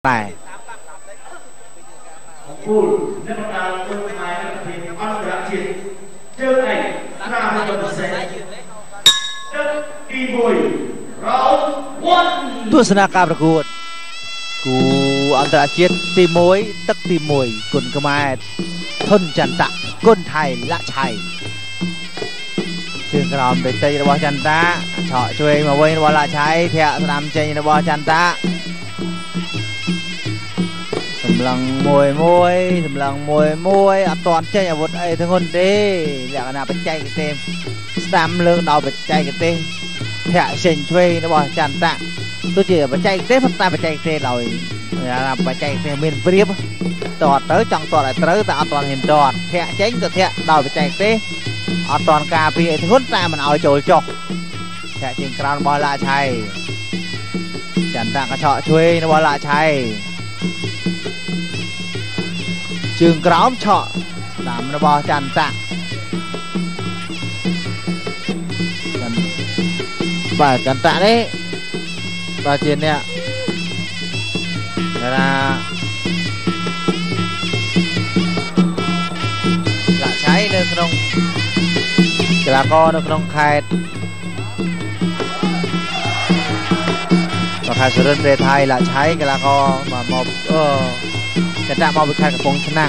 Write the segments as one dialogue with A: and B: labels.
A: តែ
B: គូលអ្នកបណ្ដាលគុណខ្មែរពីអន្តរជាតិជើងឯកស្នាមពិសេសទឹកទី1 round 1
A: ទស្សនាការប្រកួតគូអន្តរជាតិទី1ទឹកទី1គុណខ្មែរធុនចន្ទៈគុណថៃលក្ខឆៃជើងក្រោមតិចៗរបស់ចន្ទៈឆក់ជួយមកវិញរបស់លក្ខឆៃធាក់ស្ដាំចេញរបស់ចន្ទៈសម្លឹងមួយអត់ទាន់ចេញអាវុធអីធ្ងន់ទេលក្ខណៈបច្ចេកទេសស្ដាំលើកដល់បច្ចេកទេសធាក់ចេញជួយរបស់ចន្ទៈទោះជាបច្ចេកទេសប៉ុន្តែបច្ចេកទេសដោយបច្ចេកទេសមានព្រៀបតតទៅចង់តតឲ្យត្រូវតែអត់ទាន់ហ៊ានតតធាក់ចេញក៏ធាក់ដោយបច្ចេកទេសអត់ទាន់ការពារអីធ្ងន់តែមិនឲ្យចូលចុះធាក់ជាងក្រោមរបស់លក្ខឆៃចន្ទៈក៏ឆក់ជួយរបស់លក្ខឆៃជើងក្រោមឆក់តាមរបស់ចន្ទៈបាទចន្ទៈនេះបាទជាអ្នកថាលក្ខឆៃនៅក្នុងកីឡាករនៅក្នុងខេត្តខេត្តសុរិន្ទប្រទេសថៃលក្ខឆៃកីឡាករមកចន្ទៈមកពីខេត្តកំពង់ឆ្នាំង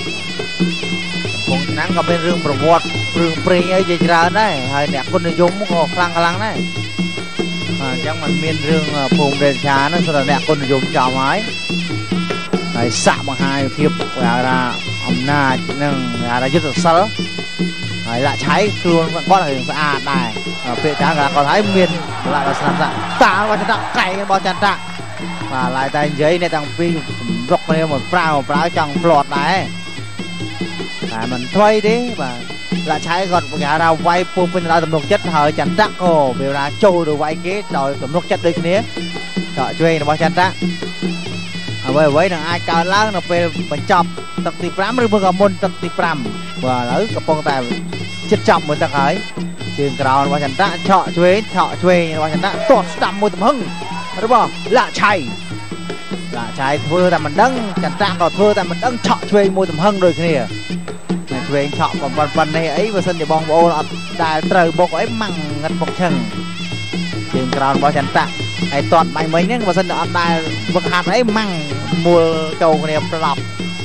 A: ក៏មានរឿងប្រវត្តិរឿងព្រេងអីជាច្រើនដែរហើយអ្នកគុណនិយមក៏ខ្លាំងដែរអញ្ចឹងมันមានរឿងភូមិរេឆាហ្នឹងសម្រាប់អ្នកគុណនិយមចំហើយសាក់បង្ហាញភាពគេហៅថាអំណាចនិងគេហៅថាយុទ្ធសាស្ត្រហើយលក្ខឆៃខ្លួនគាត់រឿងស្អាតដែរពេលចាគាត់ហើយមានលក្ខណៈស្នាមតារបស់ចន្ទៈកែរបស់ចន្ទៈបាទឡាយតែនិយាយអ្នកទាំងពីរសម្រុកគ្នាមកប្រើចង់ផ្្លាត់ដែរតែមិនថ្មីទេបាទលក្ខឆៃគាត់គេហៅថាវាយពុះពេញដោយទំនុកចិត្តហើយចន្ទៈក៏វាថាចូលទៅវាយគេដោយទំនុកចិត្តដូចគ្នាចောက်ជួយរបស់ចន្ទៈអ្វីនឹងអាចកើតឡើងនៅពេលបញ្ចប់ទឹកទី5ឬក៏មុនទឹកទី5បាទឥឡូវកំពុងតែចិត្តចប់មួយទឹកហើយជើងក្រោមរបស់ចន្ទៈឆក់ជួយរបស់ចន្ទៈទាត់ស្ដាំមួយទំហឹងរបស់លក្ខឆៃធ្វើតែមិនដឹងចន្ទៈក៏ធ្វើតែមិនដឹងឆក់ជួយមួយទំហឹងដូចគ្នាឆ្វេងឆក់ប៉ុណ្ណេះអីបើសិនជាបងប្អូនអត់ដែលត្រូវបុកអីម៉ាំងងឹតបុកឈឹងជើងក្រោមរបស់ចន្ទៈហើយតតបាញ់មិញហ្នឹងបើសិនជាអត់ដែលវឹកហាត់អីម៉ាំងមូលចូលគ្នាប្រឡប់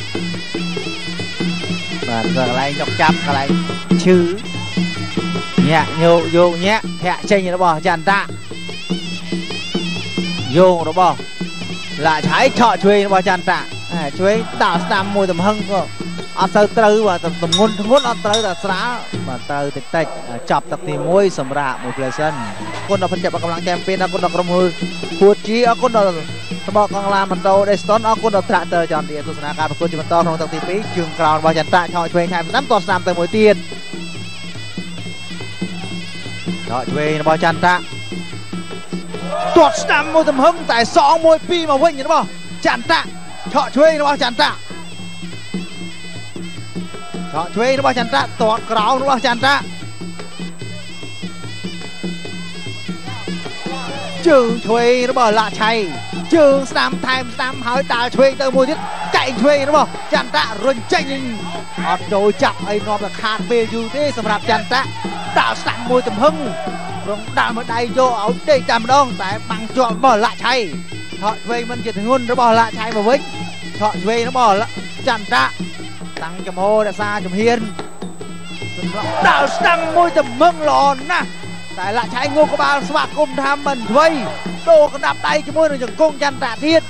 A: បាទកន្លែងចុកចាប់កន្លែងឈឺញាក់យកញាក់ធាក់ចេញរបស់ចន្ទៈយករបស់លក្ខឆៃឆក់ជួយរបស់ចន្ទៈជួយដាក់ស្ដាំមួយទំហឹងក៏អត់ទៅត្រូវបាទទម្ងន់ធ្ងន់អត់ត្រូវតែស្រាលបាទត្រូវតិចចាប់ទឹកទី1សម្រាប់មួយ Pleasant អរគុណដល់ពេញចាប់កម្លាំងចាំពីអរគុណដល់ក្រុមហ៊ុនពួតជីអរគុណដល់សម្បកកងឡានម៉ូតូ Deston អរគុណដល់ Tractor ចន្ទឌីទស្សនាការប្រកួតជាបន្តក្នុងទឹកទី2ជើងក្រោមរបស់ចន្ទៈឆក់ឆ្វេងថែមស្ដាំតស្ដាំទៅមួយទៀតឆក់ឆ្វេងរបស់ចន្ទៈទាត់ស្ដាំមួយទំហឹងតែសងមួយ2មកវិញរបស់ចន្ទៈឆក់ឆ្វេងរបស់ចន្ទៈឆក់ឆ្វេងរបស់ចន្ទៈទាត់ក្រោមរបស់ចន្ទៈជើងឆ្វេងរបស់លក្ខឆៃជើងស្ដាំថែមស្ដាំហើយដើរឆ្វេងទៅមួយទៀតកែងឆ្វេងរបស់ចន្ទៈរុញចេញអត់ចូលចាប់អីនាំតែខាតពេលយូរទេសម្រាប់ចន្ទៈដើរស្ដាំមួយទំហឹងរងដាក់មួយដៃយកឲ្យដេកតែម្ដងតែបាំងជាប់របស់លក្ខឆៃឆក់ឆ្វេងមិនជាធ្ងន់របស់លក្ខឆៃមកវិញឆក់ឆ្វេងរបស់ចន្ទៈតាំងចំហរក្សាជំហានសម្រាប់ដើរស្ដាំមួយទំហឹងល្អណាស់តែលក្ខឆៃងូក្បាលស្វាគមន៍ថាមិនអ្វីដូរកណ្ដាប់ដៃជាមួយនឹងជង្គង់ចន្ទៈទៀត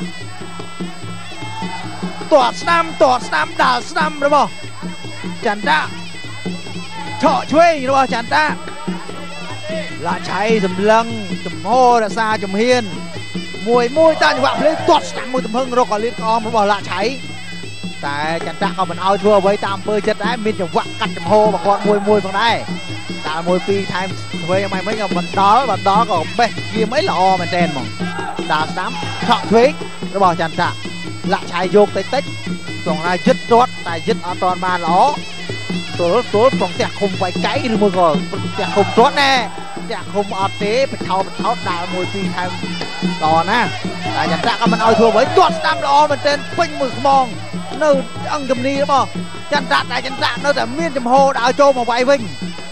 A: ទាត់ស្ដាំដើរស្ដាំរបស់ចន្ទៈឆក់ឆ្វេងរបស់ចន្ទៈលក្ខឆៃសម្លឹងចំហររក្សាជំហានមួយតាមចង្វាក់ភ្លេងទាត់ស្ដាំមួយទំហឹងរកឲ្យលៀតក្អមរបស់លក្ខឆៃតែចន្ទៈក៏មិនឲ្យធ្វើអ្វីតាមអំពើចិត្តដែរមានចង្វាក់កាត់ចំហរបស់គាត់មួយផងដែរតែមួយ2ថែមធ្វើឲ្យមិនក៏មិនដល់ក៏បេះគៀមអីល្អមែនតើហ្មងដើរស្ដាំឆក់ឆ្វេងរបស់ចន្ទៈលក្ខឆៃយកតិចត្រង់ថាយឹតទាត់តែយឹតអត់ទាន់បានល្អទល់ក្នុងផ្ទះឃុំវាយកៃឬមួយក៏ផ្ទះឃុំទាត់ណែតាក់ឃុំអត់ទេបថោដើរមួយពីរថែមតណាតែចន្ទៈក៏មិនឲ្យធ្វើអ្វីទាត់ស្ដាំល្អមែនទែនពេញមួយខ្មងនៅអង្គគំនីរបស់ចន្ទៈតែចន្ទៈនៅតែមានចំហដើរចូលមកវាយវិញ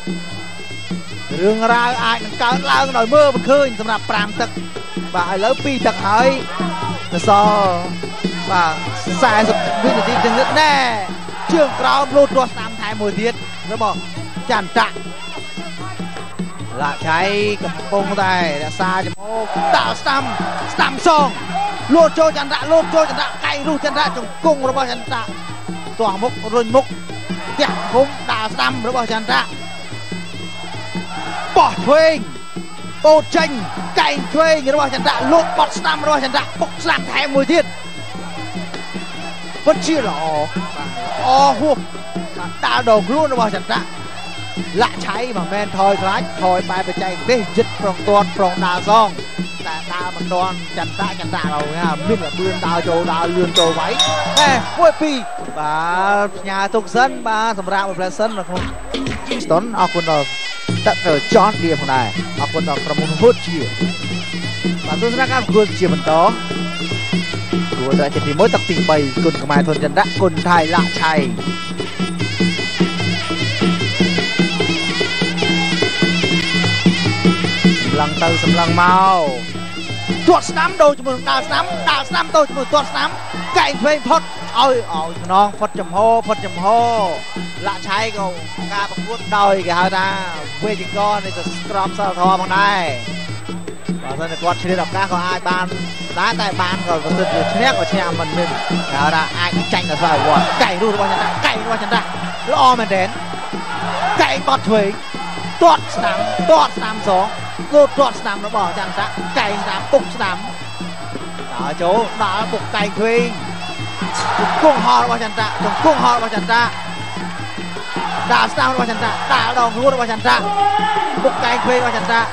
A: រឿងរ៉ាវអាចនឹងកើតឡើងដោយមើលមិនឃើញសម្រាប់5ទឹកបាទឥឡូវ2ទឹកហើយទៅសល់បាទ40វិនាទីទាំងនេះណែជើងក្រោមលូតទាស់ស្ដាំថែមមួយទៀតរបស់ចន្ទៈឡាក់ឆៃកំពុងតែរក្សាចំហដាក់ស្ដាំសងលូតចូលចន្ទៈកែងរុះចន្ទៈជង្គង់របស់ចន្ទៈទាស់មុខរុញមុខផ្ទះឃុំដាក់ស្ដាំរបស់ចន្ទៈបោះឆ្វេងបូតចេញកែងឆ្វេងរបស់ចន្ទៈលូតបត់ស្ដាំរបស់ចន្ទៈពុកស្ដាំថែមមួយទៀតពិតជាល្អហួសដើរដល់ខ្លួនរបស់ចន្ទៈលាក់ឆៃមិនមែនថយខ្លាចថយបែបបច្ចេកទេសយឹតប្រងទាត់ប្រងដើរសងតែដើរមិនទាន់ចន្ទៈឡើយមានលបឿនដើរចូលដើរលឿនចូលវាយតែមួយពីរបាទផ្ញើទុកសិនបាទសម្រាប់ផ្លែសិននៅក្នុងស្តុនអរគុណដល់តើចនឌីផងដែរអរគុណដល់ក្រុមហ៊ុនហូតជាបាទទស្សនកម្មគួរជាបន្តគួរតែជាទី1ទឹកទី3គុណខ្មែរធនចន្ទៈគុណថៃលាក់ឆៃឡើងទៅសម្លឹងមកទាត់ស្ដាំដូរជាមួយដើរស្ដាំទៅជាមួយទាត់ស្ដាំកែងឆ្វេងផុតឲ្យខ្នងផុតចំហលាក់ឆៃក៏ការប្រកួតដោយគេហៅថាវេទិកនេះទៅក្រមសិលធម៌ផងដែរបើមិនគាត់ឆ្លៀតឱកាសក៏អាចបានដែរតែបានក៏ប្រសិទ្ធជាឈ្នះក៏ឈ្នះមិនមានគេហៅថាអាចចាញ់ដល់ស្វ័យវត្តកែងរបស់ចន្ទៈល្អមែនទេកែងបត់ឆ្វេងទាត់ស្ដាំសងលូតទាត់ស្ដាំរបស់ចន្ទៈកែងស្ដាំពុកស្ដាំដើរចូលដើរពុកកែងឆ្វេងជង្គង់ហល់របស់ចន្ទៈដើរស្ដាំរបស់ចន្ទៈដើរដងខ្លួនរបស់ចន្ទៈពុកកែងឆ្វេងរបស់ចន្ទៈ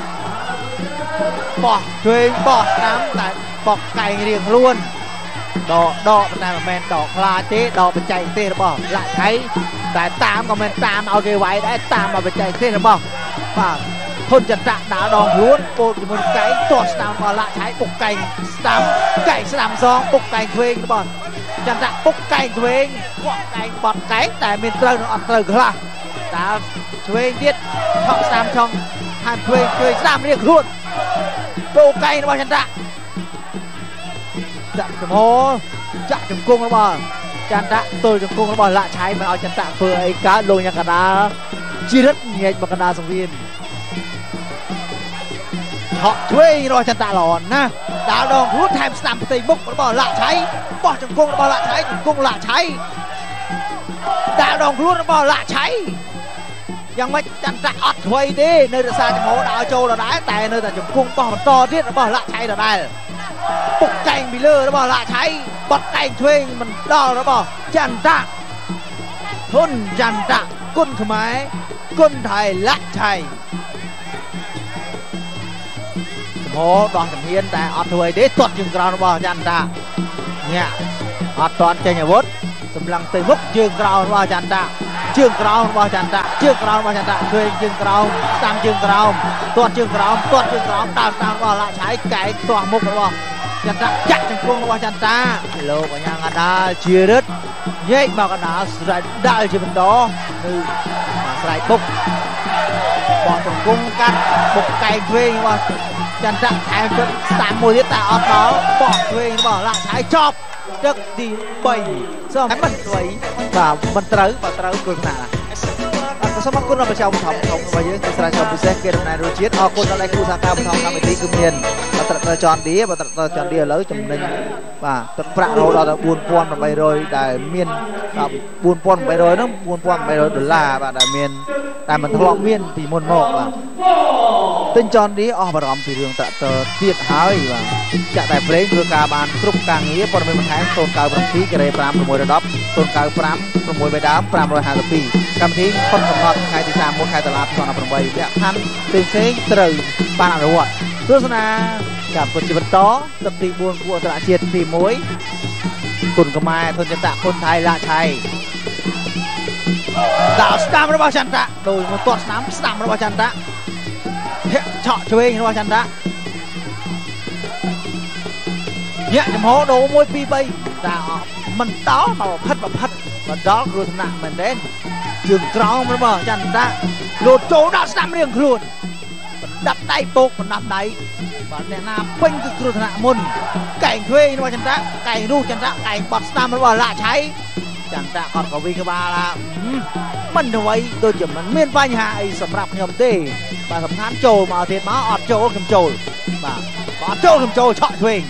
A: បោះឆ្វេងបោះស្ដាំតែបោះកែងរៀងខ្លួនដកតែមិនមែនដកខ្លាចទេដកបច្ចេកទេសរបស់លាក់ឆៃតែតាមក៏មិនតាមឲ្យគេវាយដែរតាមមកបច្ចេកទេសរបស់បាទធនចន្ទៈដើរដងខ្លួនពោលជាមួយកែងទាត់ស្ដាំរបស់លាក់ឆៃពុកកែងស្ដាំសងពុកកែងឆ្វេងរបស់ចន្ទៈពុកកែងឆ្វេងគាត់កែងបត់កែងតែមានត្រូវនិងអត់ត្រូវខ្លះតើឆ្វេងទៀតឆក់ស្ដាំឆុងហាមឆ្វេងស្ដាំរៀងខ្លួនពុកកែងរបស់ចន្ទៈចាក់ចំហចាក់ជង្គង់របស់ចន្ទៈទល់ជង្គង់របស់លាក់ឆៃមិនឲ្យចន្ទៈធ្វើអីកើតលោកញ៉ាំកដាលជីរិតញែកមកកដាលសង្វៀនឆក់ឆ្វេងរបស់ចន្ទៈល្អណាស់ដើរដងខ្លួនថែមស្ដាំផ្ទៃមុខរបស់លាក់ឆៃបោះជង្គង់របស់លាក់ឆៃជង្គង់លាក់ឆៃដើរដងខ្លួនរបស់លាក់ឆៃយ៉ាងម៉េចចន្ទៈអត់ឆ្វេងទេនៅរក្សាចំហដើរចូលដដែលតែនៅតែជង្គង់បោះបន្តទៀតរបស់លាក់ឆៃដដែលពុកកែងពីលើរបស់លាក់ឆៃបត់កែងឆ្វេងមិនដល់របស់ចន្ទៈធនចន្ទៈគុណខ្មែរគុណថៃលាក់ឆៃដោះជំហានតែអត់ធ្វើអីទេទាត់ជើងក្រោមរបស់ចន្ទៈញាក់អត់ទាន់ចេញអាវុធសម្លឹងទៅមុខជើងក្រោមរបស់ចន្ទៈជើងក្រោមរបស់ចន្ទៈឆ្វេងជើងក្រោមស្ដាំជើងក្រោមទាត់ជើងក្រោមដើរស្ដាំរបស់លាក់ឆៃកែងទាស់មុខរបស់ចន្ទៈចាក់ជង្គង់របស់ចន្ទៈលោកអញ្ញាកដាលជារិទ្ធញែកមកកដាលស្រែកដាល់ជាបន្តនៅស្រែកបុកបោះជង្គង់កាត់បុកកែងឆ្វេងរបស់ចន្ទៈថែមជន់ស្ដាំមួយទៀតតែអត់ដល់បោះឆ្វេងរបស់លាក់ឆៃចប់ទឹកទី3សូមមិនស្វ័យបាទមិនត្រូវបើត្រូវគុណណាស់សូមអរគុណដល់ប្រជាពលរដ្ឋរបស់យើងគឺស្រាវជ្រាវពិសេសគេដំណើររសជាតិអរគុណដល់ឯកគ្រូសហការបន្តកម្មវិធីគឺមានបត្រចន់ឌីឥឡូវចំណេញបាទទឹកប្រាក់រហូតដល់4800ដែលមាន4800ហ្នឹង$4800បាទដែលមានតែមិនធ្លាប់មានពីមុនមកបាទទិញចន់ឌីអស់បារម្ភពីរឿងត្រាក់ទ័រទៀតហើយបាទចាក់តែប្រេងធ្វើការបានគ្រប់ការងារព័ត៌មានបន្ថែម097ការ៉េ5 610 095 6បេដើម552កម្មវិធីផុតកំណត់ថ្ងៃទី31ខែតុលា2018លក្ខខណ្ឌផ្សេងត្រូវបានអនុវត្តទស្សនាចាប់ពិតជីវិតតទឹកទី4គួរអន្តរជាតិទី1គុណខ្មែរធនចន្ទៈគុណថៃលាក់ឆៃដើរស្ដាំរបស់ចន្ទៈដោយមកទាត់ស្ដាំរបស់ចន្ទៈ chọ chơi nó chân đã nhẹ chấm hố đồ môi pi bay đã mình đó mà phật và đó rồi thằng nặng mình đến trường tròn nó bờ chân đã lột chỗ đã xăm riêng luôn đập tay bột còn đập đáy và nè nam quanh cái cửa thằng nặng môn cảnh thuê nó chân đã cảnh đu chân đã cảnh bọt xăm nó bờ lạ cháy chân đã còn có vi cái ba là mình đâu ấy tôi chỉ mình miên vai nhà ấy sầm rạp nhầm tê và thầm than trồ mà thiệt má ọt trồ cầm trồ và có trồ cầm trồ chọi thuê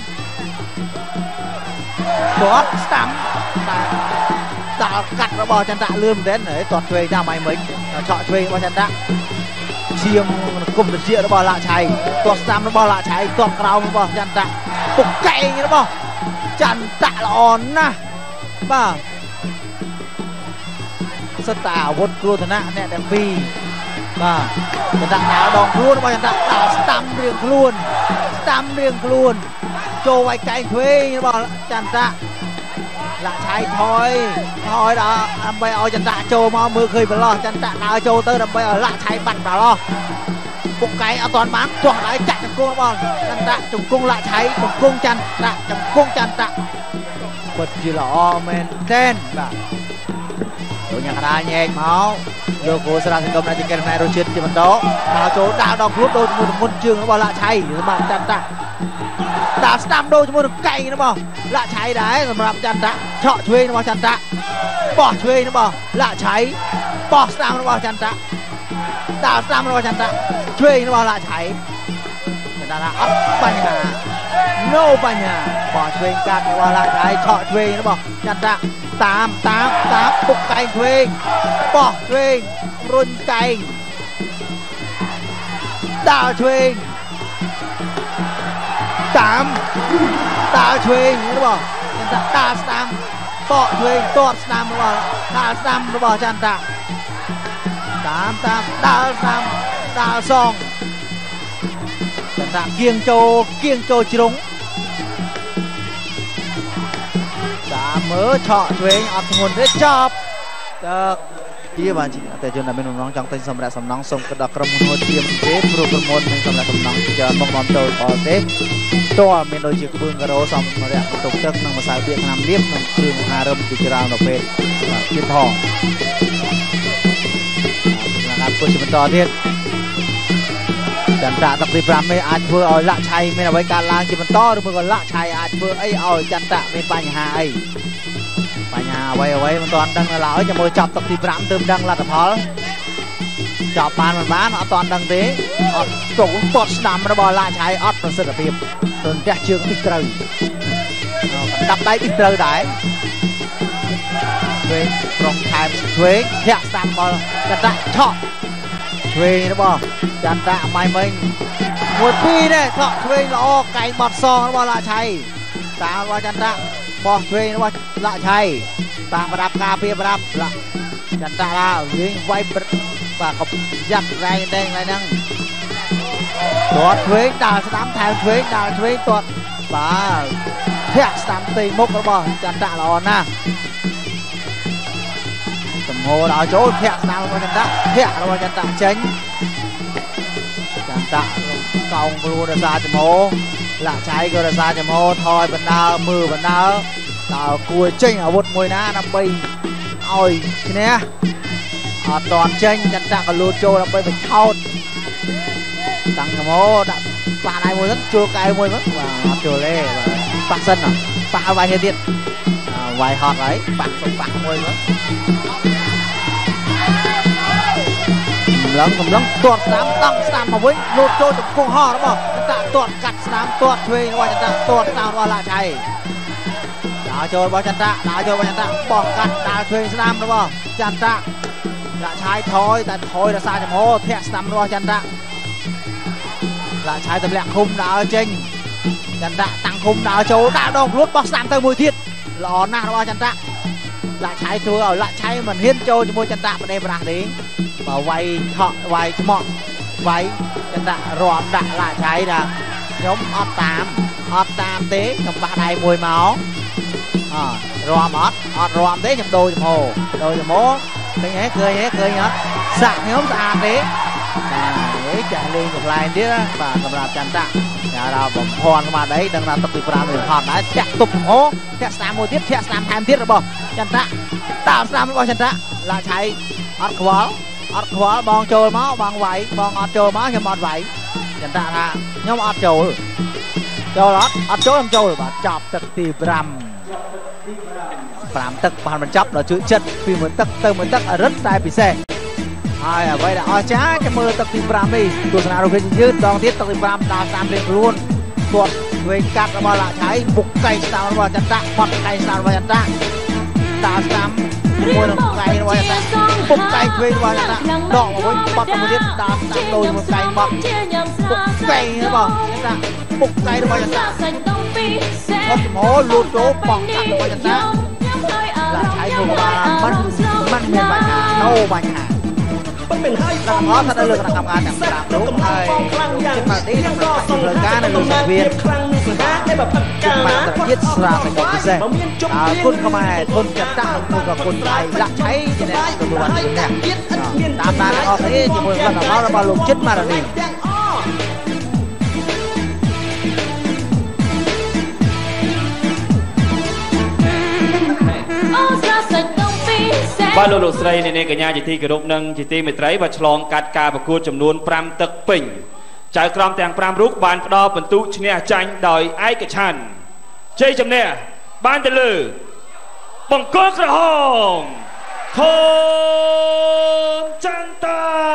A: có sắm ta cắt nó bò chân tạ lươn đến đấy toàn thuê ra mày mình chọi thuê bò chân tạ chiêm cùng được chia nó bò lạ cháy toàn sắm nó bò lạ cháy toàn cao nó bò chân tạ cục cày nó bò chân tạ là on na vàสตาร์วดครูธนะเนี่ยแดงปีมาจันทร์ดาวดองครูนมาจันทร์ดาวสตัมเรียงครูนโจไว้ไกลเทวีบอกจันทร์ละชายถอยดาวทำไปเอาจันทร์โจมามือเคยไปล้อจันทร์ดาวโจเตอร์ทำไปเอาละชายบั่นมาล้อปุกไก่เอาตอนมั้งตัวไหนจัดจังกุ้งบอลจันทร์จุงกุ้งละชายจุงกุ้งจันทร์จุงกุ้งจันทร์เปิดจีหล่อเมนเต้นแบบตัวอย่างไรแยกเมาส์โยโกสระสิงคโปร์ในเกมในโรชิตจิมันโตดาวโจดาวดองครุฑโดนมือมุนจึงนะบอลละชัยสำหรับจันทร์ดาวสตัมโดนมือไก่นะบอลละชัยได้สำหรับจันทร์เฉาะช่วยนะบอลจันทร์ปอช่วยนะบอลละชัยปอสตัมนะบอลจันทร์ดาวสตัมนะบอลจันทร์ช่วยนะบอลละชัยจันทร์อัพปัญหาโน่ปัญหาปอช่วยกันนะบอลละชัยเฉาะช่วยนะบอลจันทร์ตามปุกไก่ช่วยปอช่วยรุนไก่ดาวช่วยตามดาวช่วยนะบอลจันทร์ดาวสตัมปอช่วยตัวสตัมนะบอลดาวสตัมนะบอลจันทร์ตามดาวสตัมดาวซองจันทร์เกียงโจจรุงmới chọn thuê ở nguồn rất chọc kia bạn chị tại trường là bên nông trong tay sầm đã sầm nóng sông cái đặc râm môn tiêm chế pro môn mình sầm đã sầm nóng chờ mong mong tôi có tết to mình đôi chiếc bưng cái đó xong mà đẹp tục chất năng mà xài điện làm liếp năng trường hà râm thì chỉ rào nó về và kiên thọ là làm tôi chỉ mình to thiếtจันทร์ตักตีพรำไม่อาจเพื่อเอาละชัยไม่เอาไว้การล้างจีมันต้อหรือเมื่อก่อนละชัยอาจเพื่อไอ้เอาจันทร์ไม่ปัญหาไอ้ปัญหาไว้มันตอนดังเราจะมือจับตักตีพรำเติมดังละแต่พอจับปานมันบ้านเอาตอนดังเตะเอาตกปอดดำระบอละชัยอดประเสริฐเพียบจนแจกเชือกติดเตยดับได้ติดเตยได้เว้ยตรงไทม์เว้ยแทะตามบอลจันทร์ชอบthuê nó bòจันทร์mày mình một pi này thọ thuê nó cày bọt sò nó bò lạ chay ta bòจันทร์bò thuê nó bò lạ chay taประดับกาเปียประดับละจันทร์ละวิ่งไว้và có giặt đây này năng tuột thuê đào sắm theo thuê tuột và thẹt sắm tì mốc nó bòจันทร์là on na hồ đào chỗ thẹt nào màจันทร์thẹt là màจันทร์chánhจันทร์กองบลูดาซาจโมละใช้ก็ดาซาจโมทอยบรรดามือบรรดาดาวกุยเจ้งอาวุธมวยนะนำไปอ้อยทีเนี้ยตอนเจ้งจันทร์ก็ลูดโจนำไปเป็นเข้าตั้งจโมดับปะนายมวยนั้นโจไกมวยมั้งว่าโจเล่ปักเส้นอ่ะปักเอาไว้เทียดไว้หอดไว้ปักส่งปักมวยมั้งlắm tuột sám tăng sám mà với lột trôi trong cung ho đó mà chúng ta tuột cắt sám tuột thuê qua chúng ta tuột sao qua lại chạy đá trôi qua chúng ta bỏ cắt đá thuê sám đó mà chúng ta lại chạy thôi tại thôi là sai chấm hô thẹt sám qua chúng ta lại chạy tập lẹt khung đá trên chúng ta tăng khung đá chỗ đá đông lút bóc sám tới mùi thiết lò na qua chúng ta lại chạy thôi ở lại chạy mình hiên trôi cho môi chúng ta bên đây mà đi mà quay thọ quay cho mọn quay chân đã rọm đã lại cháy nè nhóm ót tam tế trong ba này mùi máu rọm ót rọm tế trong đôi trong hồ cái nhé cười nhé sạc nhóm sạc tế ចាក់លេងកន្លែងទៀតបាទសម្រាប់ចន្ទៈដល់បំផន់មកđấyដឹងថាទឹកទី5នេះហត់ដែរធាក់ទប់អូធាក់ស្នាមមួយទៀតធាក់ស្នាមថែមទៀតរបស់ចន្ទៈតាមស្នាមរបស់ចន្ទៈឡាឆៃអត់ខ្វល់បងចូលមកបងវាយបងអត់ចូលមកខ្ញុំអត់វាយចន្ទៈថាខ្ញុំអត់ចូលអត់ចូលបាទចប់ទឹកទី5ទឹកបានបញ្ចប់ដល់ជួយចិត្តពីមួយទឹកទៅមួយទឹករឹតតែពិសេសហើយអ្វីដែលអស្ចារ្យចាំមើលទឹកទី5នេះទស្សនារូបភាពយឺតដងទៀតទឹកទី5ដល់តាមរៀងខ្លួនគាត់វែងកាត់របស់ឡាឆៃបុកកៃស្ដាំរបស់ចន្ទៈបត់កៃស្ដាំរបស់ចន្ទៈដល់ស្ដាំមួយនឹងកៃរបស់ចន្ទៈបុកកៃវែងរបស់ចន្ទៈដកមកវិញបត់មួយទៀតដល់ស្ដាំដូចមួយកៃបត់បុកកៃរបស់ចន្ទៈបុកកៃរបស់ចន្ទៈអត់មកលូតចូលបងកាត់របស់ចន្ទៈឡាឆៃមកបានมันមានបញ្ហាណូបញ្ហាមិនមែនហើយដល់មកថាលើគណៈកម្មការទាំង5រូបហើយខ្លាំងយ៉ាងនេះយ៉ាងក៏សំខាន់ការនៅលើសង្វៀនខ្លាំងនេះស្ហាតែបើផឹកកាលណាជាតិស្រាតែពិសេសគុណខ្មែរគុណចន្ទៈគុណក៏គុណថៃលាក់ឆៃជាអ្នកទទួលបានជំនះតាមដានអស់នេះជាមួយគណៈកម្មរបស់លោកចិត្តម៉ារ៉ានី
C: បាទលោកស្រីអ្នកកញ្ញាជាទីគោរពនិងជាទីមេត្រីបាទឆ្លងកាត់ការប្រកួតចំនួន5ទឹកពេញចៅក្រមទាំង5រូបបានផ្ដល់ពិន្ទុឈ្នះចាញ់ដោយឯកច្ឆន្ទជ័យជំនះបានទៅលើបង្គោលក្រហមខូនចន្ទតា